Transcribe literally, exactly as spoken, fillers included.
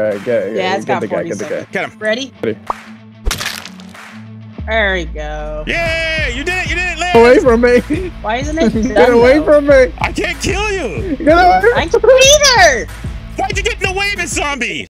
right, get, Yeah, it's get got the guy, forty get the guy. seconds. Get him. Ready? Ready. There we go. Yeah, you did it. You did it, Lance. Get away from me. Why isn't it done, Get away though? from me. I can't kill you. Get away. I can't either. Why'd you get in the way, Miss Zombie?